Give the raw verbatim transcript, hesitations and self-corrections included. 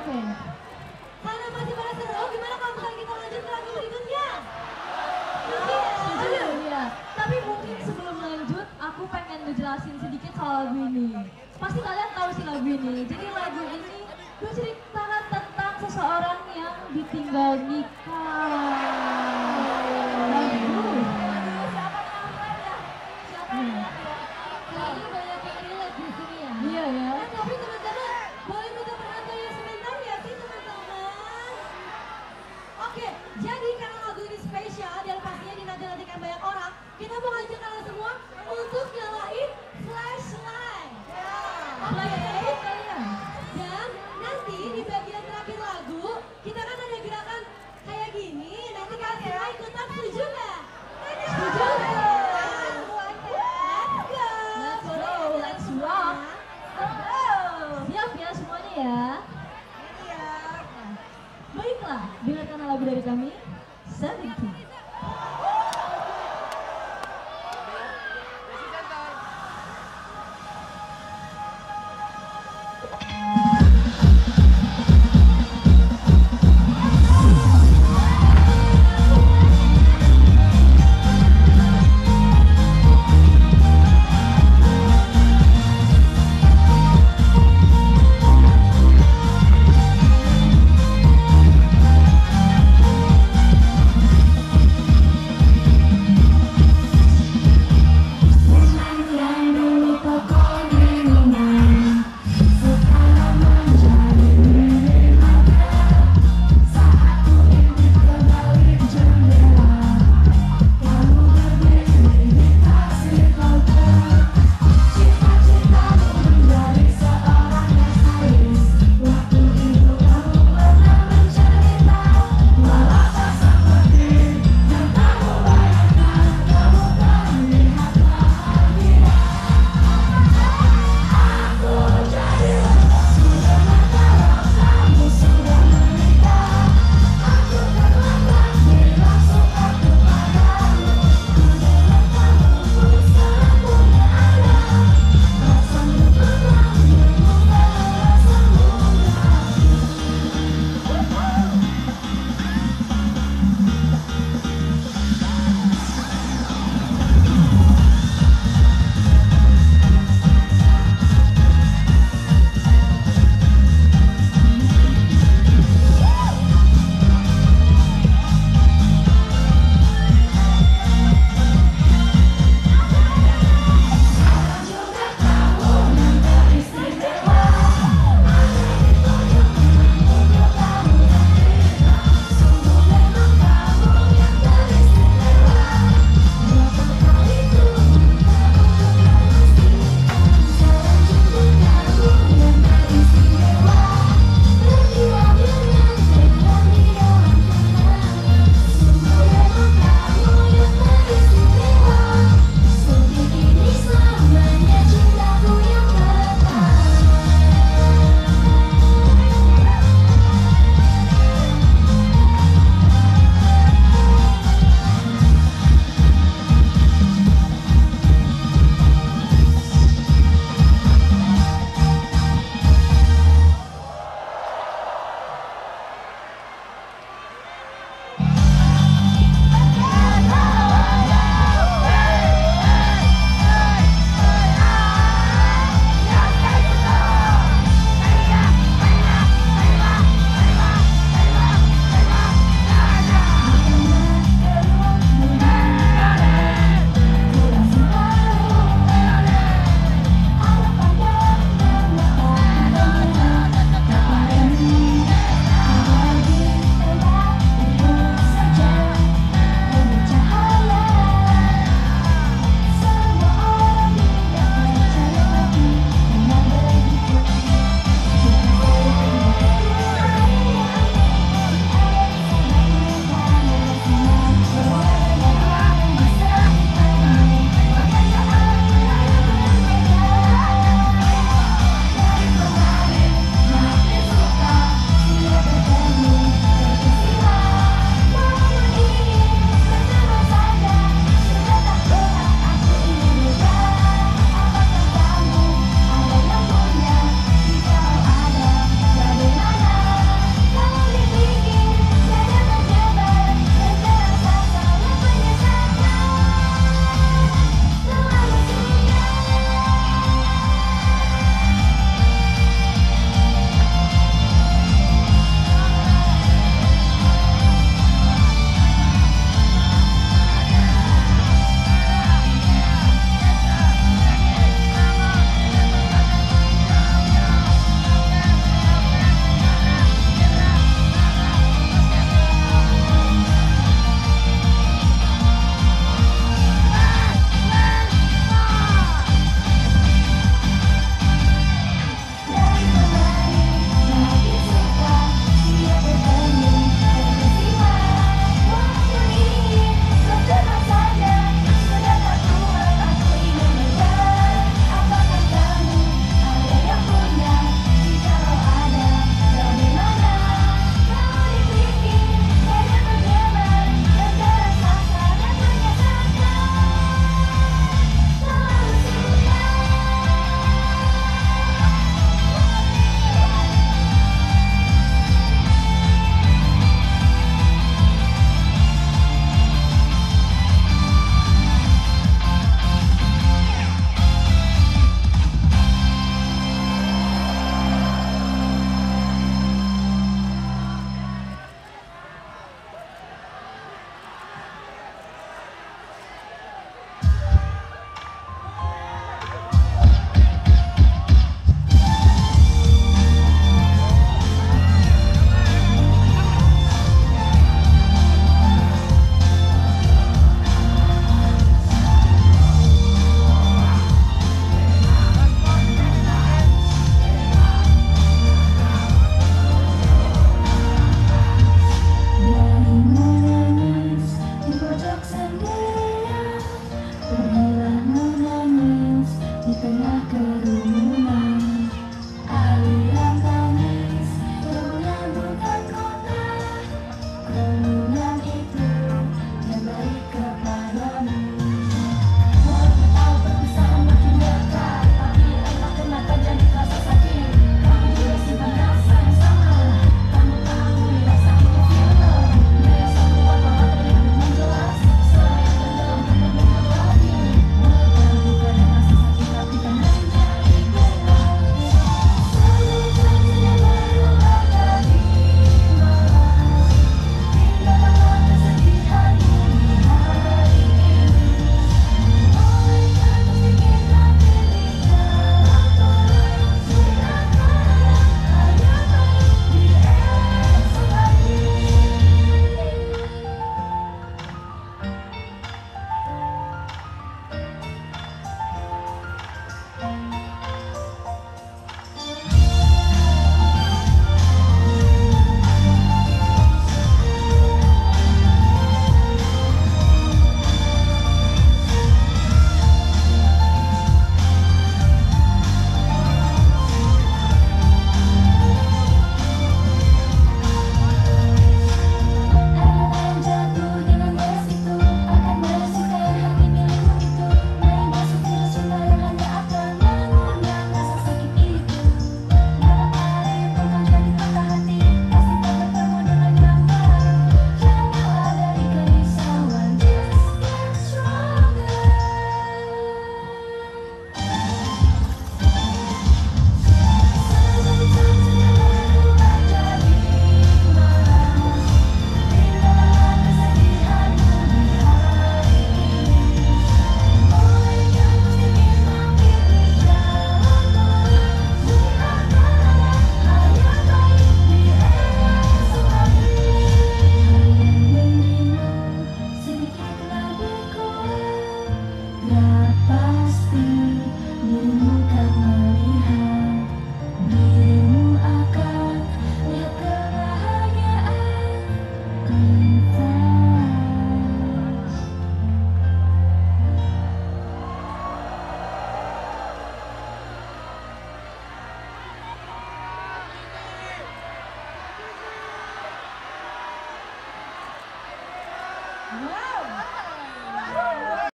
Oke. Karena masih pada seru, gimana kalau misalnya kita lanjut ke lagu berikutnya? Setuju ya. Tapi mungkin sebelum lanjut, aku pengen ngejelasin sedikit soal lagu ini. Pasti kalian tahu sih lagu ini. Jadi lagu ini menceritakan tentang seseorang yang ditinggal nikah. Lagu. Siapa yang lain ya? Siapa yang lain ya? Kayaknya banyak yang relate di sini ya. Iya ya. Eh, tapi teman-teman, boleh minta perhatian sebentar ya sih teman-teman? Oke, jadi karena lagu ini spesial dan pastinya dinanti-nantikan banyak orang, kita mau ngajak kalian semua untuk nyalain flashlight. Flashlight kalian. Dan nanti di bagian terakhir lagu, kita kan ada gerakan kayak gini. Nanti kalian semua ikutan, setuju nggak? Setuju nggak? Let's go! Let's go! Let's rock! Siap ya semuanya ya? Baiklah, dengarkan lagu dari kami, Seventeen.